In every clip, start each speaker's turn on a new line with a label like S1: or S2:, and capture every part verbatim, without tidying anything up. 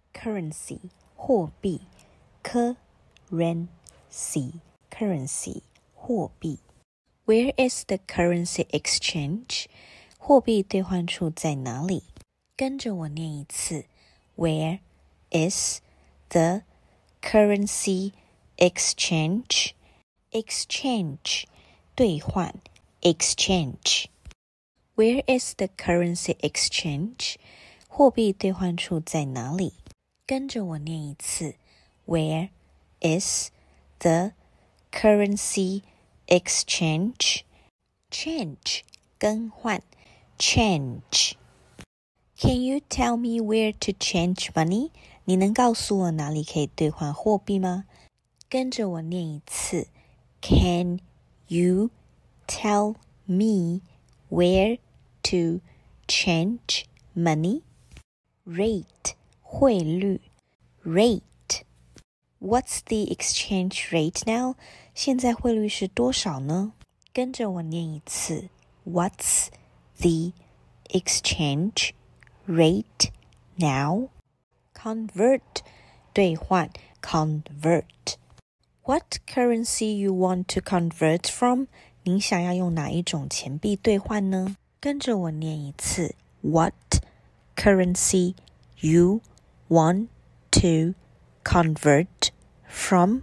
S1: currency 货币 currency currency 货币 Where is the currency exchange? 货币兑换处在哪里？跟着我念一次 Where is the currency exchange? Exchange 兑换 exchange Where is the currency exchange? 货币兑换处在哪里？跟着我念一次 Where is the currency exchange? Change 更换 Change Can you tell me where to change money? 你能告诉我哪里可以兑换货币吗？跟着我念一次 Can you tell me where to change money? Rate 汇率 Rate What's the exchange rate now? 现在汇率是多少呢？跟着我念一次 What's the exchange rate now? Convert 兑换 Convert What currency you want to convert from? 您想要用哪一种钱币兑换呢？跟着我念一次 What currency you want to convert from?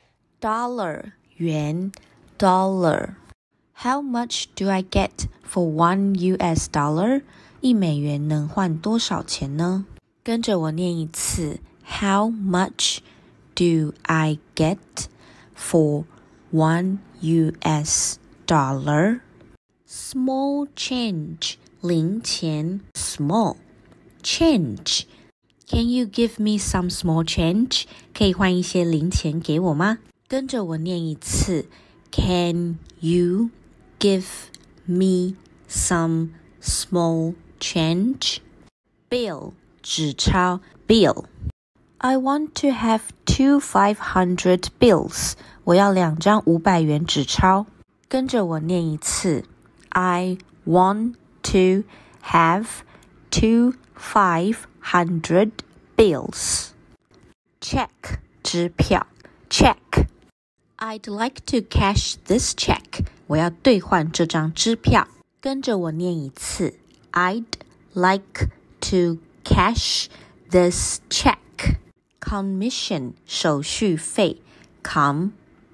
S1: Dollar 元 Dollar How much do I get for one U S dollar? 一美元能换多少钱呢？跟着我念一次 How much do I get for one U S dollar? Small change 零钱 Small Change Can you give me some small change? 可以换一些零钱给我吗？跟着我念一次 Can you give me some small change? Bill 纸钞 Bill I want to have two five hundred bills. 我要两张五百元纸钞。跟着我念一次 I want to have two five hundred bills. Check 支票 Check I'd like to cash this check. 我要兑换这张支票。跟着我念一次 I'd like to cash this check. Commission 手续费 Commission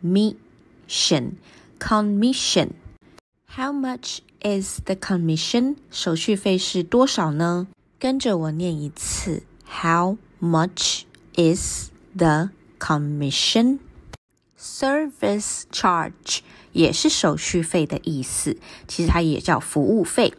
S1: Commission How much is the commission? 手续费是多少呢？跟着我念一次 How much is the commission? Service charge 也是手续费的意思，其实它也叫服务费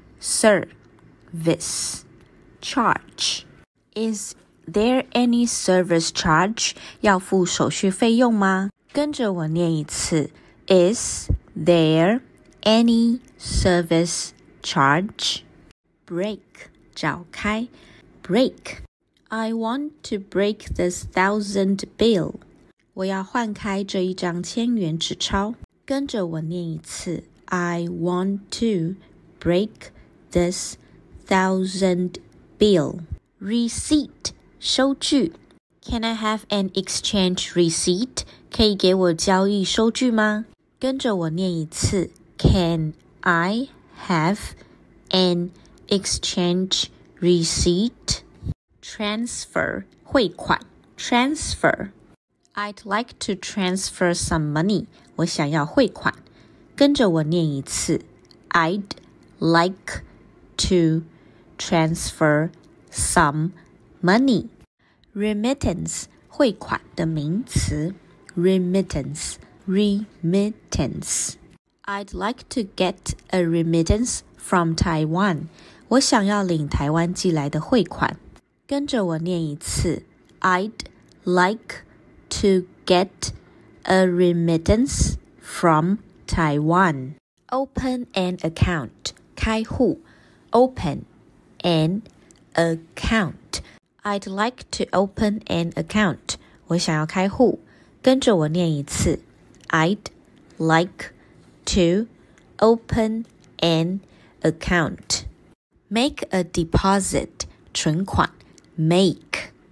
S1: Service charge Is there any service charge? 要付手续费用吗？跟着我念一次 Is there any service charge? Break 召开 Break I want to break this thousand bill. 我要换开这一张千元纸钞。跟着我念一次 I want to break this thousand bill. Receipt 收据 Can I have an exchange receipt? 可以给我交易收据吗？跟着我念一次 Can I have an exchange receipt? Transfer 汇款 Transfer I'd like to transfer some money. 我想要汇款。跟着我念一次 I'd like to transfer some money. Remittance 汇款的名词 Remittance Remittance I'd like to get a remittance from Taiwan. 我想要领台湾寄来的汇款。跟着我念一次 I'd like to get a remittance from Taiwan. Open an account. 开户 Open an account. I'd like to open an account. 我想要开户。跟着我念一次 I'd like to open an account. Make a deposit. 存款 Make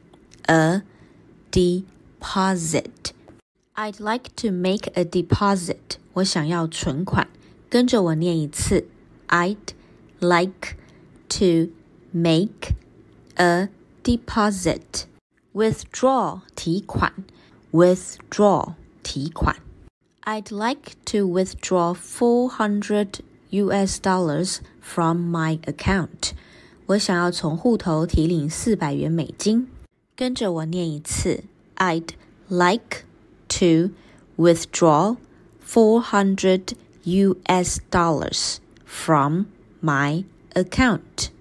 S1: a deposit. I'd like to make a deposit. 我想要存款。跟着我念一次。I'd like to make a deposit. Withdraw 提款 Withdraw 提款。I'd like to withdraw four hundred U S dollars from my account. 我想要从户头提领四百元美金。跟着我念一次。I'd like to withdraw four hundred U S dollars from my account.